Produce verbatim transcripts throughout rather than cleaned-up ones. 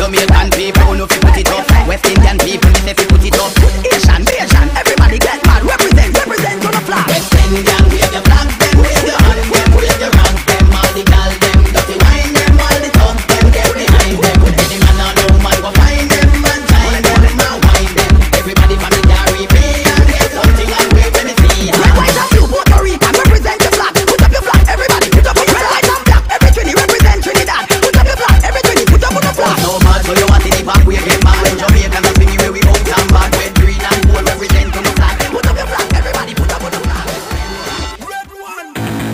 Jamaican people, who know fi put it up. West Indian people, they fi put it up. Asian, Asian, everybody get mad. Represent, represent on the flag. West Indian, wave your flag, them wave your hand, them wave your rank, them all the gal, them dirty wine, them all the top, them get behind them. Any man or no man go find them and join them and wine them. Everybody from the Caribbean get something and wave when they see ya. Red, white and blue, Puerto Rican, represent your flag. Put up your flag, everybody put up your flag. Red, white and black, every Trini represent Trinidad. Put up your flag, every Trini put up on the flag. So mad, so you want to the back, we get mad. When Jamaican and swing where we out and bad. Red, green and gold represent on the flag. Put up your flag, everybody put up on the flag. Red one.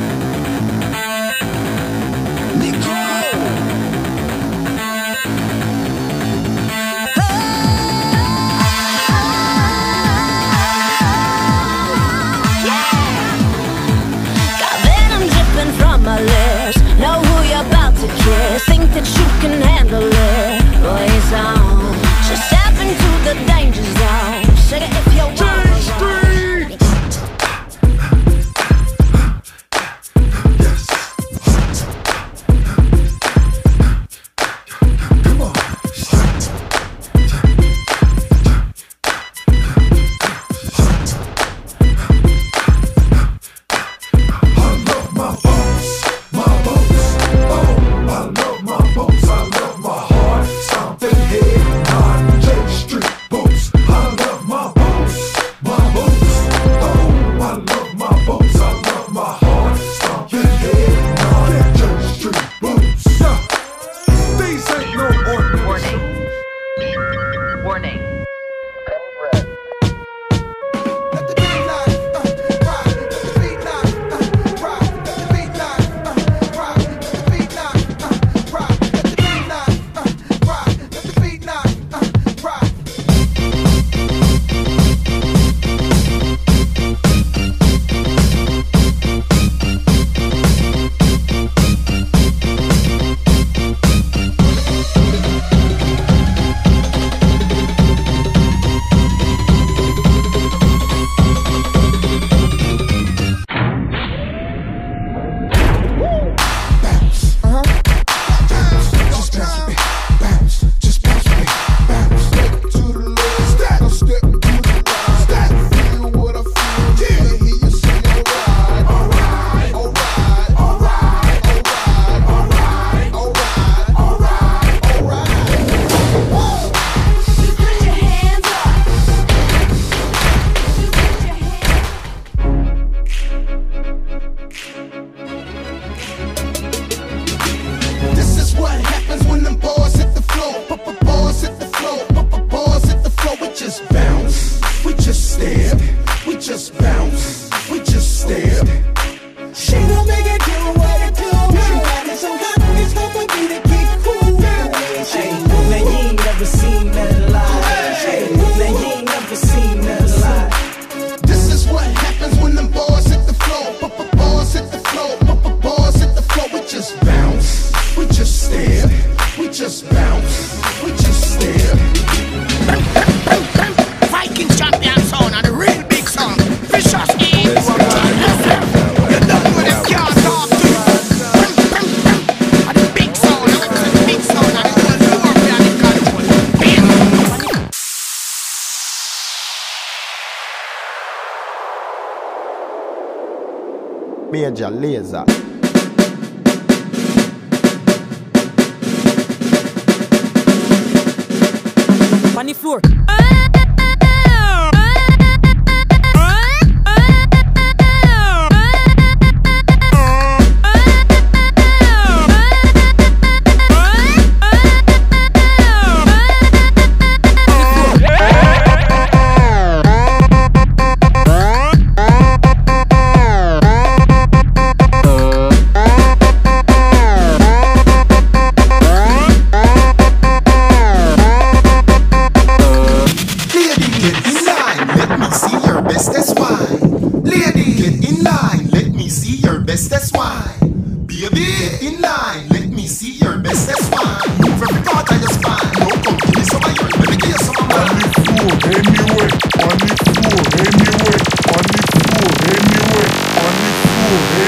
Nico. Got venom dripping from my lips. Know who you're about to kiss. Think that you can handle it. Boy, it's on. Just step into the danger zone. Sugar, if you want. Major Laser. On the floor.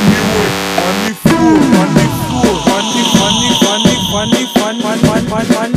One, one, one, one, one, one, one, one,